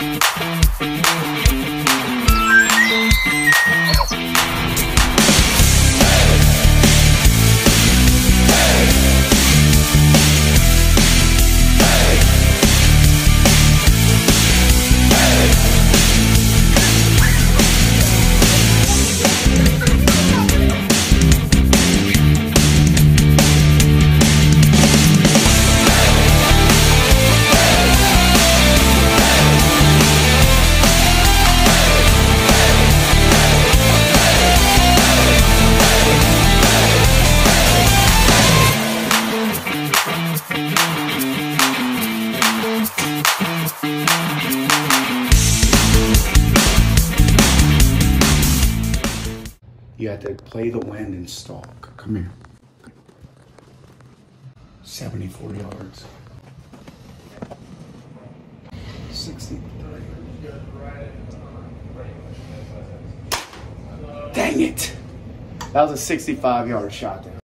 You have to play the wind and stalk. Come here. 74 yards. 63. Dang it! That was a 65-yard shot there.